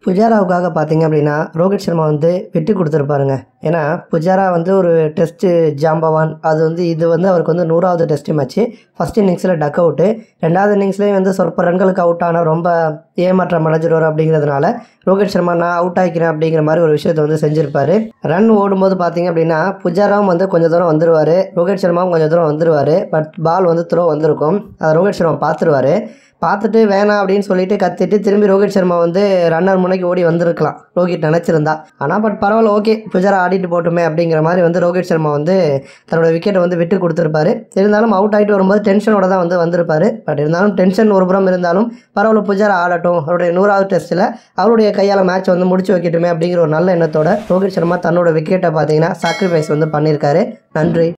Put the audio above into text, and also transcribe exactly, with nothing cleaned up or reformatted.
புஜாராவுக்காக பார்த்தீங்க அப்படின்னா ரோஹித் சர்மா வந்து விட்டு கொடுத்துருப்பாருங்க. ஏன்னா புஜாரா வந்து ஒரு டெஸ்ட்டு ஜாம்பவான். அது வந்து இது வந்து அவருக்கு வந்து நூறாவது டெஸ்ட் மேட்ச்சு. ஃபஸ்ட் இன்னிங்ஸில் டக் அவுட்டு, ரெண்டாவது இன்னிங்ஸ்லேயும் வந்து சொற்ப ரன்களுக்கு அவுட் ஆனால் ரொம்ப ஏமாற்றம் அடைஞ்சிடுவார். அப்படிங்கிறதுனால ரோஹித் சர்மா நான் அவுட் ஆகிக்கிறேன் அப்படிங்கிற மாதிரி ஒரு விஷயத்தை வந்து செஞ்சுருப்பார். ரன் ஓடும்போது பார்த்தீங்க அப்படின்னா புஜாராவும் வந்து கொஞ்சம் தூரம் வந்துடுவார், ரோஹித் சர்மாவும் கொஞ்சம் தூரம் வந்துடுவார். பட் பால் வந்து த்ரோ வந்திருக்கும், அதை ரோஹித் சர்மா பார்த்துருவார். பார்த்துட்டு வேணாம் அப்படின்னு சொல்லிட்டு கத்திட்டு திரும்பி ரோஹித் சர்மா வந்து ரன்னர் முனைக்கு ஓடி வந்திருக்கலாம் ரோஹித் நினச்சிருந்தா. ஆனால் பட் பரவாயில்ல, ஓகே புஜாரா ஆடிட்டு போட்டுமே அப்படிங்கிற மாதிரி வந்து ரோஹித் சர்மா வந்து தன்னோட விக்கெட்டை வந்து விட்டு கொடுத்துருப்பாரு. இருந்தாலும் அவுட் ஆகிட்டு வரும்போது டென்ஷனோட தான் வந்து வந்திருப்பார். பட் இருந்தாலும் டென்ஷன் ஒரு புறம் இருந்தாலும் பரவாயில்ல, புஜாரா ஆடட்டும், அவருடைய நூறாவது டெஸ்ட்டில் அவருடைய கையால் மேட்ச் வந்து முடிச்சு வைக்கட்டுமே அப்படிங்கிற ஒரு நல்ல எண்ணத்தோட ரோஹித் சர்மா தன்னோட விக்கெட்டை பார்த்தீங்கன்னா சாக்ரிஃபைஸ் வந்து பண்ணியிருக்காரு. நன்றி.